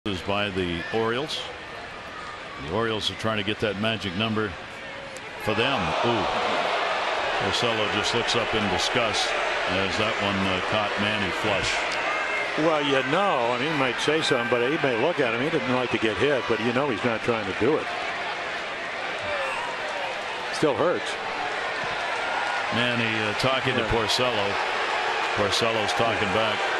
Is by the Orioles. The Orioles are trying to get that magic number for them. Ooh. Porcello just looks up in disgust as that one caught Manny flush. Well, I mean, he might say something, but he may look at him. He didn't like to get hit, but he's not trying to do it. Still hurts. Manny talking to Porcello. Porcello's talking back.